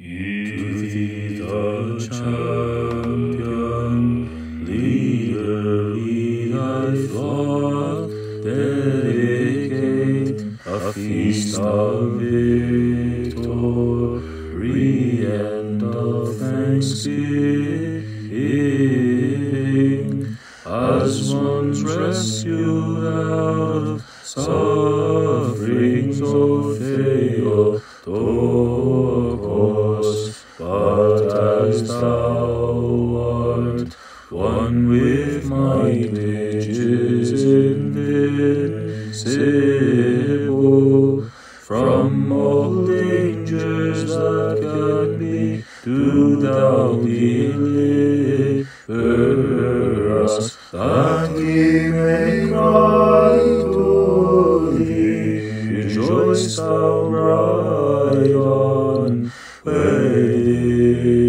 To thee the champion, leader, we thy flock dedicate a feast of victory and of thanksgiving, as one's rescued out of sufferings, O Theotokos. But as thou art one with might which is invincible, from all dangers that can be, do thou deliver us, that we may cry to thee. Rejoice, thou bride unwedded.